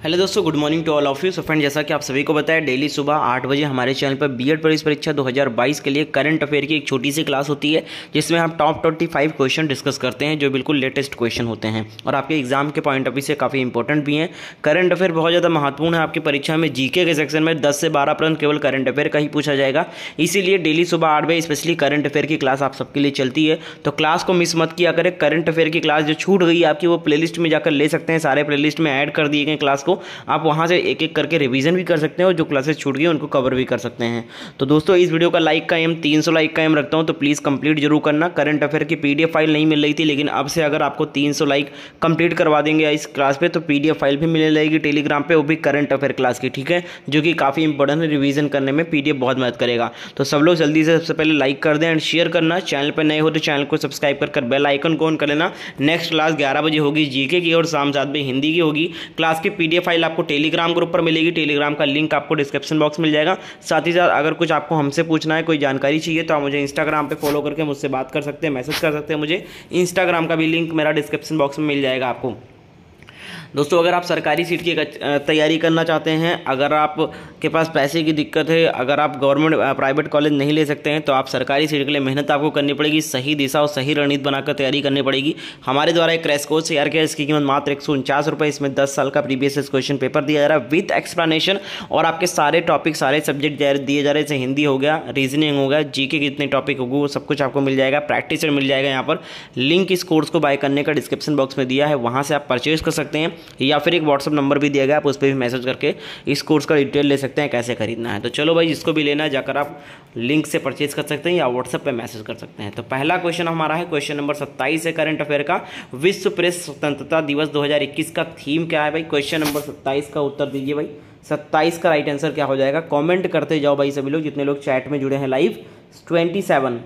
Hello दोस्तों, good morning to all of you. So friend, जैसा कि आप सभी को बताया, डेली सुबह 8 बजे हमारे चैनल पर बीएड प्रवेश परीक्षा 2022 के लिए करंट अफेयर की एक छोटी सी क्लास होती है, जिसमें हम टॉप 25 क्वेश्चन डिस्कस करते हैं, जो बिल्कुल लेटेस्ट क्वेश्चन होते हैं और आपके एग्जाम के पॉइंट ऑफ व्यू से काफ़ी इंपॉर्टेंट भी हैं। करंट अफेयर बहुत ज़्यादा महत्वपूर्ण है आपकी परीक्षा में। जीके के सेक्शन में 10 से 12 प्रश्न केवल करंट अफेयर का ही पूछा जाएगा, इसीलिए डेली सुबह 8 बजे स्पेशली करंट अफेयर की क्लास आप सबके लिए चलती है। तो क्लास को मिस मत किया करें। करंट अफेयर की क्लास जो छूट गई आपकी, वो प्लेलिस्ट में जाकर ले सकते हैं। सारे प्लेलिस्ट में ऐड कर दिए गए क्लास को, आप वहाँ से एक एक करके रिवीजन भी कर सकते हैं और जो क्लासेस छूट गई उनको कवर भी कर सकते हैं। तो दोस्तों, इस वीडियो का लाइक का एम 300 लाइक का एम रखता हूं, तो प्लीज़ कंप्लीट जरूर करना। करंट अफेयर की पीडीएफ फाइल नहीं मिल रही थी, लेकिन अब से अगर आपको 300 लाइक कंप्लीट करवा देंगे इस क्लास पे, तो पीडीएफ फाइल भी मिलने लगेगी टेलीग्राम पे, वो भी करंट अफेयर क्लास की, ठीक है, जो कि काफ़ी इंपॉर्टेंट है। रिवीजन करने में पीडीएफ बहुत मदद करेगा। तो सब लोग जल्दी से सबसे पहले लाइक कर दें एंड शेयर करना। चैनल पर नए हो तो चैनल को सब्सक्राइब कर बेल आइकन को ऑन कर लेना। नेक्स्ट क्लास 11 बजे होगी जीके की और शाम 7 बजे हिंदी की होगी। क्लास की पीडीएफ फाइल आपको टेलीग्राम ग्रुप पर मिलेगी। टेलीग्राम का लिंक आपको डिस्क्रिप्शन बॉक्स मिल जाएगा। साथ ही साथ अगर कुछ आपको हमसे पूछना है, कोई जानकारी चाहिए, तो आप मुझे इंस्टाग्राम पे फॉलो करके मुझसे बात कर सकते हैं, मैसेज कर सकते हैं मुझे। इंस्टाग्राम का भी लिंक मेरा डिस्क्रिप्शन बॉक्स में मिल जाएगा आपको। दोस्तों, अगर आप सरकारी सीट की तैयारी करना चाहते हैं, अगर आपके पास पैसे की दिक्कत है, अगर आप गवर्नमेंट प्राइवेट कॉलेज नहीं ले सकते हैं, तो आप सरकारी सीट के लिए मेहनत आपको करनी पड़ेगी। सही दिशा और सही रणनीति बनाकर तैयारी करनी पड़ेगी। हमारे द्वारा एक क्रैश कोर्स तैयार किया, इसकी कीमत मात्र 149 रुपये। इसमें 10 साल का प्रीवियस क्वेश्चन पेपर दिया जा रहा है विथ एक्सप्लेनेशन, और आपके सारे टॉपिक, सारे सब्जेक्ट दिए जा रहे हैं। जैसे हिंदी हो गया, रीजनिंग हो गया, जीके के जितने टॉपिक होंगे वो सब कुछ आपको मिल जाएगा। प्रैक्टिस सेट मिल जाएगा। यहाँ पर लिंक इस कोर्स को बाय करने का डिस्क्रिप्शन बॉक्स में दिया है, वहाँ से आप परचेज कर सकते हैं, या फिर एक व्हाट्सअप नंबर भी दिया गया, आप उस पर भी मैसेज करके इस कोर्स का डिटेल ले सकते हैं, कैसे खरीदना है। तो चलो भाई, जिसको भी लेना है जाकर आप लिंक से परचेज कर सकते हैं या व्हाट्सएप पे मैसेज कर सकते हैं। तो पहला क्वेश्चन हमारा है, क्वेश्चन नंबर 27 है करंट अफेयर का। विश्व प्रेस स्वतंत्रता दिवस 2021 का थीम क्या है भाई? क्वेश्चन नंबर 27 का उत्तर दीजिए भाई। 27 का राइट आंसर क्या हो जाएगा? कॉमेंट करते जाओ भाई सभी लोग, जितने लोग चैट में जुड़े हैं लाइव। 27,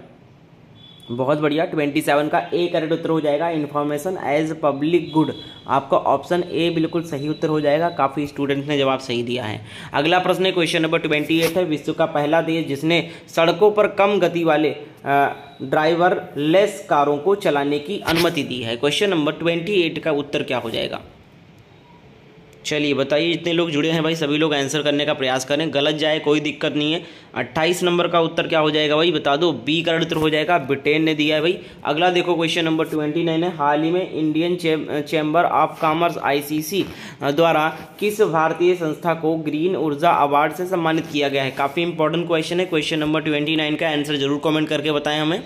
बहुत बढ़िया। 27 का ए करेक्ट उत्तर हो जाएगा। इन्फॉर्मेशन एज पब्लिक गुड, आपका ऑप्शन ए बिल्कुल सही उत्तर हो जाएगा। काफ़ी स्टूडेंट्स ने जवाब सही दिया है। अगला प्रश्न है, क्वेश्चन नंबर 28 है। विश्व का पहला देश जिसने सड़कों पर कम गति वाले ड्राइवर लेस कारों को चलाने की अनुमति दी है। क्वेश्चन नंबर 28 का उत्तर क्या हो जाएगा? चलिए बताइए, जितने लोग जुड़े हैं भाई सभी लोग आंसर करने का प्रयास करें, गलत जाए कोई दिक्कत नहीं है। 28 नंबर का उत्तर क्या हो जाएगा भाई? बता दो। बी का उत्तर हो जाएगा, ब्रिटेन ने दिया है भाई। अगला देखो, क्वेश्चन नंबर 29 है। हाल ही में Indian chamber of commerce ICC द्वारा किस भारतीय संस्था को ग्रीन ऊर्जा अवार्ड से सम्मानित किया गया है? काफ़ी इंपॉर्टेंट क्वेश्चन है। क्वेश्चन नंबर 29 का आंसर जरूर कॉमेंट करके बताएं हमें।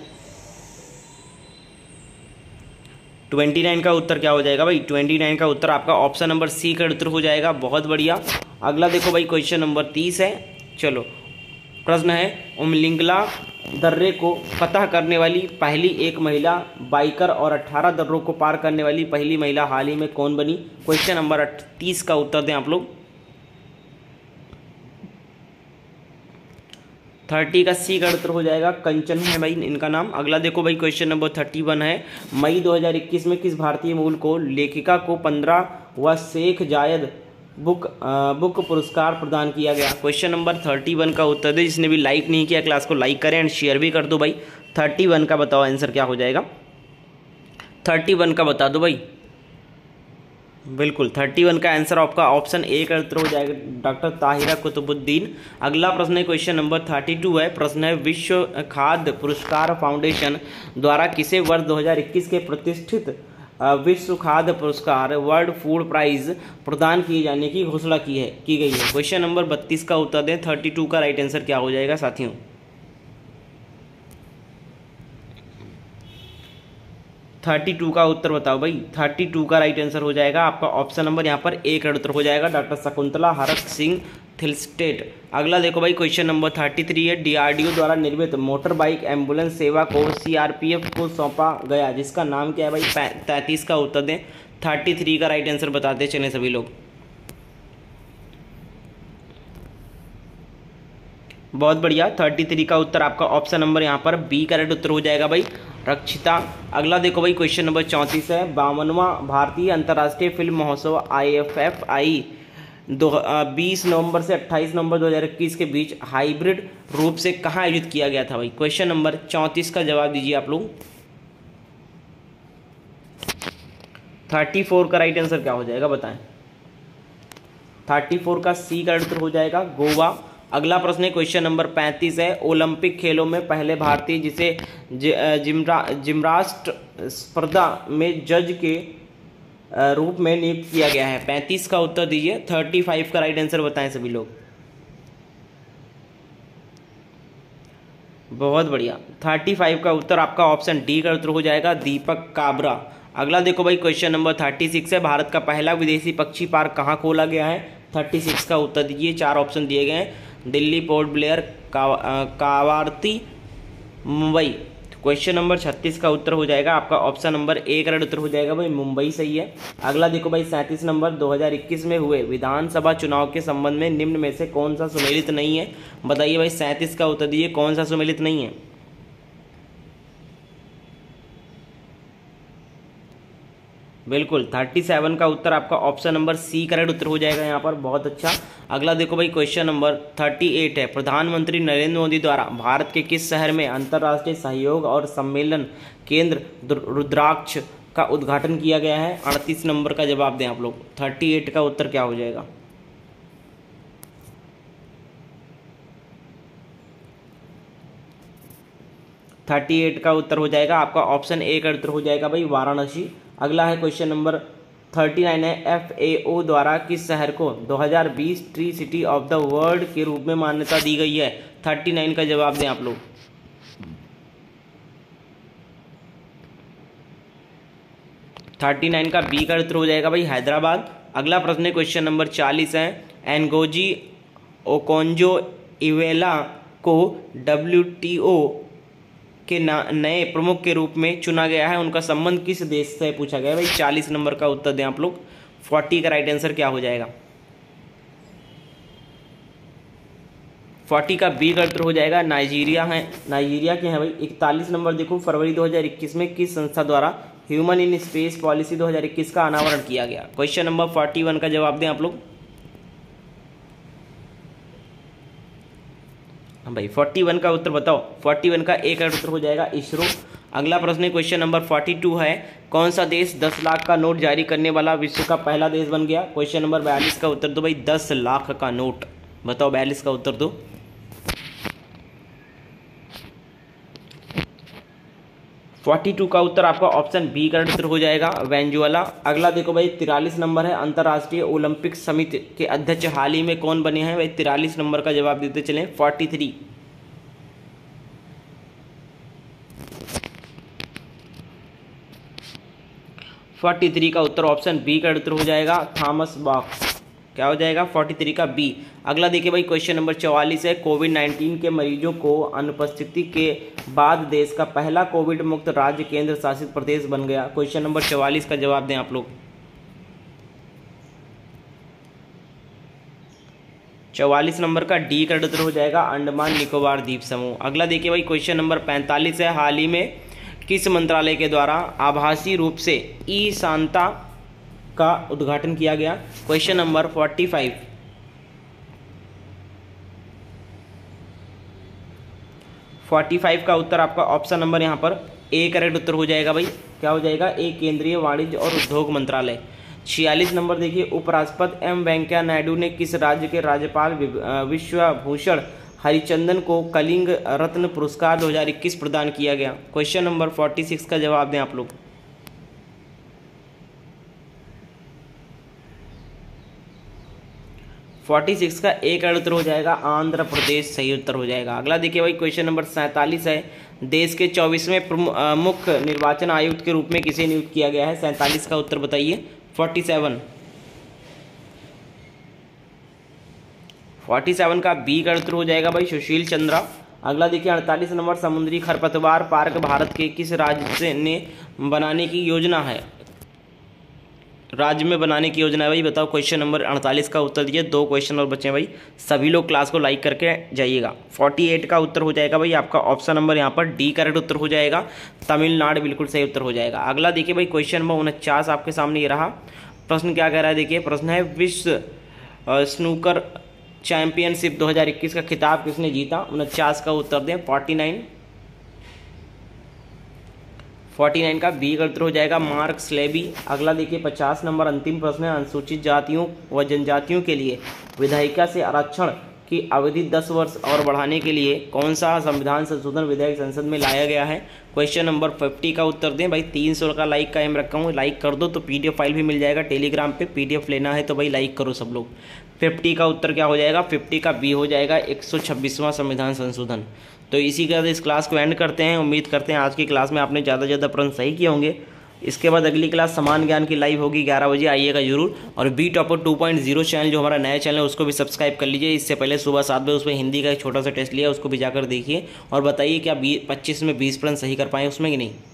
29 का उत्तर क्या हो जाएगा भाई? 29 का उत्तर आपका ऑप्शन नंबर सी का उत्तर हो जाएगा। बहुत बढ़िया। अगला देखो भाई, क्वेश्चन नंबर 30 है। चलो, प्रश्न है, उमलिंगला दर्रे को फतह करने वाली पहली एक महिला बाइकर और 18 दर्रों को पार करने वाली पहली महिला हाल ही में कौन बनी? क्वेश्चन नंबर 30 का उत्तर दें आप लोग। 30 का सी का उत्तर हो जाएगा, कंचन है भाई इनका नाम। अगला देखो भाई, क्वेश्चन नंबर 31 है। मई 2021 में किस भारतीय मूल को लेखिका को 15वां शेख जायद बुक पुरस्कार प्रदान किया गया? क्वेश्चन नंबर 31 का उत्तर दे। जिसने भी लाइक नहीं किया क्लास को लाइक करें एंड शेयर भी कर दो भाई। 31 का बताओ आंसर क्या हो जाएगा? 31 का बता दो भाई। बिल्कुल, 31 का आंसर आपका ऑप्शन ए का उत्तर हो जाएगा, डॉक्टर ताहिरा कुतुबुद्दीन। अगला प्रश्न है, क्वेश्चन नंबर 32 है। प्रश्न है, विश्व खाद्य पुरस्कार फाउंडेशन द्वारा किसे वर्ष 2021 के प्रतिष्ठित विश्व खाद्य पुरस्कार वर्ल्ड फूड प्राइज प्रदान किए जाने की घोषणा की गई है? क्वेश्चन नंबर 32 का उत्तर दें। 32 का राइट आंसर क्या हो जाएगा साथियों? 32 का उत्तर बताओ भाई। 32 का राइट आंसर हो जाएगा आपका ऑप्शन नंबर यहाँ पर ए का उत्तर हो जाएगा, डॉक्टर शकुंतला हरक सिंह थिलस्टेट। अगला देखो भाई, क्वेश्चन नंबर 33 है। DRDO द्वारा निर्मित मोटर बाइक एम्बुलेंस सेवा को CRPF को सौंपा गया, जिसका नाम क्या है भाई? 33 का उत्तर दें। 33 का राइट आंसर बताते चलें सभी लोग। बहुत बढ़िया। 33 का उत्तर आपका ऑप्शन नंबर यहाँ पर बी का राइट उत्तर हो जाएगा भाई, रक्षिता। अगला देखो भाई, क्वेश्चन नंबर 34 है। 52वां भारतीय अंतर्राष्ट्रीय फिल्म महोत्सव IFFI 20 नवंबर से 28 नवंबर 2021 के बीच हाइब्रिड रूप से कहाँ आयोजित किया गया था भाई? क्वेश्चन नंबर 34 का जवाब दीजिए आप लोग। 34 का राइट आंसर क्या हो जाएगा बताएं? 34 का सी करेक्ट उत्तर हो जाएगा गोवा। अगला प्रश्न है क्वेश्चन नंबर 35 है, ओलंपिक खेलों में पहले भारतीय जिसे जिम्नास्ट स्पर्धा में जज के रूप में नियुक्त किया गया है। 35 का उत्तर दीजिए, 35 का राइट आंसर बताएं सभी लोग। बहुत बढ़िया, 35 का उत्तर आपका ऑप्शन डी का उत्तर हो जाएगा, दीपक काबरा। अगला देखो भाई क्वेश्चन नंबर 36 है, भारत का पहला विदेशी पक्षी पार्क कहाँ खोला गया है। 36 का उत्तर दीजिए, 4 ऑप्शन दिए गए हैं, दिल्ली, पोर्ट ब्लेयर, कावारती, मुंबई। क्वेश्चन नंबर 36 का उत्तर हो जाएगा आपका ऑप्शन नंबर ए करेक्ट उत्तर हो जाएगा भाई, मुंबई सही है। अगला देखो भाई 37 नंबर, 2021 में हुए विधानसभा चुनाव के संबंध में निम्न में से कौन सा सुमेलित नहीं है। बताइए भाई, 37 का उत्तर दीजिए, कौन सा सुमेलित नहीं है। बिल्कुल, 37 का उत्तर आपका ऑप्शन नंबर सी करेक्ट उत्तर हो जाएगा यहाँ पर, बहुत अच्छा। अगला देखो भाई क्वेश्चन नंबर 38 है, प्रधानमंत्री नरेंद्र मोदी द्वारा भारत के किस शहर में अंतर्राष्ट्रीय सहयोग और सम्मेलन केंद्र रुद्राक्ष का उद्घाटन किया गया है। 38 नंबर का जवाब दें आप लोग, 38 का उत्तर क्या हो जाएगा। थर्टी एट का उत्तर हो जाएगा आपका ऑप्शन ए का उत्तर हो जाएगा भाई, वाराणसी। अगला है क्वेश्चन नंबर 39 है, FAO द्वारा किस शहर को 2020 tree city of the world के रूप में मान्यता दी गई है। 39 का जवाब दें आप लोग। थर्टी नाइन का बी का उत्तर हो जाएगा भाई, हैदराबाद। अगला प्रश्न है क्वेश्चन नंबर 40 है, एनगोजी ओकोंजो इवेला को WTO के नए प्रमुख के रूप में चुना गया है, उनका संबंध किस देश से पूछा गया है भाई। 40 नंबर का उत्तर दें आप लोग। 40 का राइट आंसर क्या हो जाएगा। 40 का बी का उत्तर हो जाएगा, नाइजीरिया है, नाइजीरिया के हैं भाई। 41 नंबर देखो, फरवरी 2021 में किस संस्था द्वारा ह्यूमन इन स्पेस पॉलिसी 2021 का अनावरण किया गया। क्वेश्चन नंबर 41 का जवाब दें आप लोग। भाई 41 का उत्तर बताओ। 41 का ए का उत्तर हो जाएगा, इसरो। अगला प्रश्न है क्वेश्चन नंबर 42 है, कौन सा देश 10 लाख का नोट जारी करने वाला विश्व का पहला देश बन गया। क्वेश्चन नंबर 42 का उत्तर दो भाई, 10 लाख का नोट। बताओ 42 का उत्तर दो। फोर्टी टू का उत्तर आपका ऑप्शन बी का उत्तर हो जाएगा, वेनेजुएला। अगला देखो भाई 43 नंबर है, अंतर्राष्ट्रीय ओलंपिक समिति के अध्यक्ष हाल ही में कौन बने हैं भाई। 43 नंबर का जवाब देते चलें। 43 43 का उत्तर ऑप्शन बी का उत्तर हो जाएगा, थॉमस बॉक। क्या हो जाएगा 43 का बी। अगला देखिए भाई क्वेश्चन नंबर 44 है, कोविड-19 के मरीजों को अनुपस्थिति के बाद देश का पहला कोविड मुक्त राज्य केंद्र शासित प्रदेश बन गया। क्वेश्चन नंबर 44 का जवाब दें आप लोग। 44 नंबर का डी का उत्तर हो जाएगा, अंडमान निकोबार द्वीप समूह। अगला देखिए भाई क्वेश्चन नंबर 45 है, हाल ही में किस मंत्रालय के द्वारा आभासी रूप से ई शांता का उद्घाटन किया गया। क्वेश्चन नंबर 45 का उत्तर आपका ऑप्शन नंबर यहाँ पर ए करेक्ट उत्तर हो जाएगा भाई। क्या हो जाएगा, ए, केंद्रीय वाणिज्य और उद्योग मंत्रालय। 46 नंबर देखिए, उपराष्ट्रपति एम वेंकैया नायडू ने किस राज्य के राज्यपाल विश्वभूषण हरिचंदन को कलिंग रत्न पुरस्कार 2021 प्रदान किया गया। क्वेश्चन नंबर 46 का जवाब दें आप लोग। 46 का ए का उत्तर हो जाएगा, आंध्र प्रदेश सही उत्तर हो जाएगा। अगला देखिए भाई क्वेश्चन नंबर 47 है, देश के 24वें मुख्य निर्वाचन आयुक्त के रूप में किसे नियुक्त किया गया है। 47 का उत्तर बताइए। 47 का बी का उत्तर हो जाएगा भाई, सुशील चंद्रा। अगला देखिए 48 नंबर, समुद्री खरपतवार पार्क भारत के किस राज्य से ने बनाने की योजना है। राज्य में बनाने की योजना है भाई, बताओ। क्वेश्चन नंबर 48 का उत्तर दिए। 2 क्वेश्चन और बचे भाई, सभी लोग क्लास को लाइक करके जाइएगा। 48 का उत्तर हो जाएगा भाई आपका ऑप्शन नंबर यहाँ पर डी करेक्ट उत्तर हो जाएगा, तमिलनाडु बिल्कुल सही उत्तर हो जाएगा। अगला देखिए भाई क्वेश्चन नंबर 49 आपके सामने ये रहा। प्रश्न क्या कह रहा है देखिए, प्रश्न है विश्व स्नूकर चैंपियनशिप 2021 का खिताब किसने जीता। 49 का उत्तर दें। 49 का बी का उत्तर हो जाएगा मार्क स्लेबी। अगला देखिए 50 नंबर अंतिम प्रश्न है, अनुसूचित जातियों व जनजातियों के लिए विधायिका से आरक्षण की अवधि 10 वर्ष और बढ़ाने के लिए कौन सा संविधान संशोधन विधेयक संसद में लाया गया है। क्वेश्चन नंबर 50 का उत्तर दें भाई। 300 का लाइक का एम रखा हूँ, लाइक कर दो तो पीडीएफ फाइल भी मिल जाएगा टेलीग्राम पे। पीडीएफ लेना है तो भाई लाइक करो सब लोग। 50 का उत्तर क्या हो जाएगा, 50 का बी हो जाएगा 126वां संविधान संशोधन। तो इसी के साथ इस क्लास को एंड करते हैं। उम्मीद करते हैं आज की क्लास में आपने ज़्यादा से ज़्यादा प्रश्न सही किए होंगे। इसके बाद अगली क्लास समान ज्ञान की लाइव होगी 11 बजे, आइएगा जरूर। और बी टॉपर 2.0 चैनल जो हमारा नया चैनल है उसको भी सब्सक्राइब कर लीजिए। इससे पहले सुबह 7 बजे उसमें हिंदी का एक छोटा सा टेस्ट लिया, उसको भी जाकर देखिए और बताइए क्या 25 में 20 प्रश्न सही कर पाए उसमें कि नहीं।